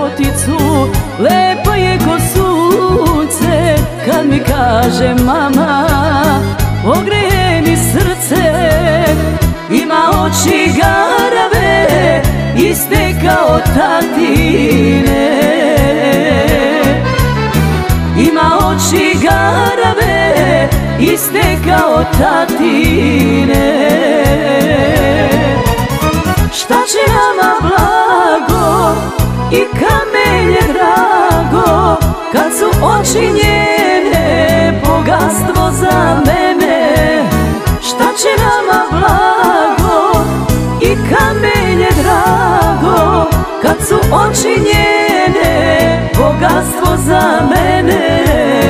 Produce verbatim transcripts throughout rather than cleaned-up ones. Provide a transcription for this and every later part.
lepoticu, lepa je ko sunce. Kad mi kaže mama, ogreje mi srce. Ima oči garave, iste kao tatine. Ima oči garave, iste kao tatine. Šta će nama blago i kamenje drago, kad su oči njene bogatstvo za mene. Šta će nama blago i kamenje drago, kad su oči njene bogatstvo za mene.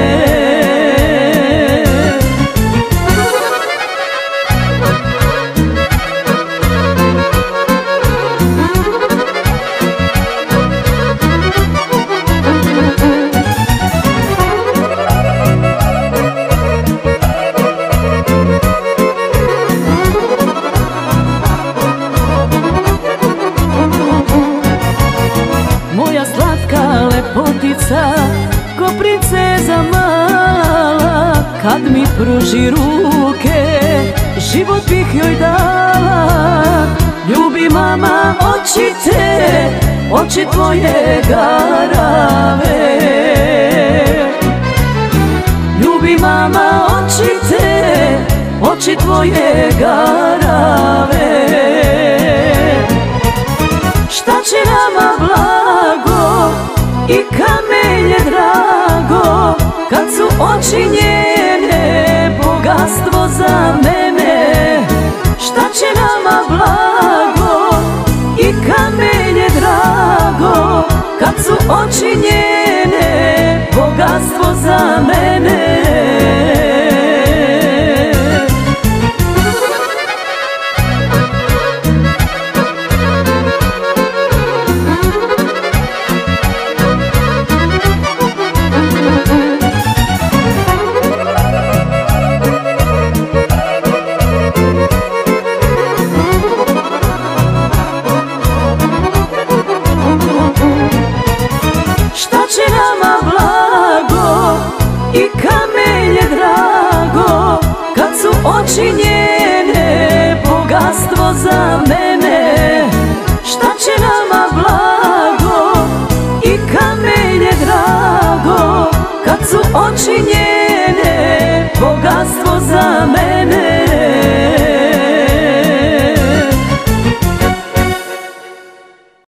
Moja slatka lepotica, ko princeza mala, kad mi pruži ruke, život bih joj dala. Ljubi mama oči te, oči tvoje garave. Ljubi mama oči te, oči tvoje garave. Šta će nama blago i kamenje drago, kad su oči njene bogatstvo za mene. Šta će nama blago i kamenje drago, kad su oči njene bogatstvo za mene. Šta će nama blago i kamenje drago, kad su oči njene bogatstvo za mene. Šta će nama blago i kamenje drago, kad su oči njene